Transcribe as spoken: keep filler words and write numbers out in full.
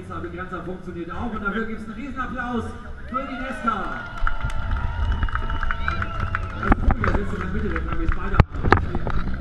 Begrenzer funktioniert auch und dafür gibt es einen Riesenapplaus für die Nesca. Das Publikum sitzt in der Mitte, den habe ich beide.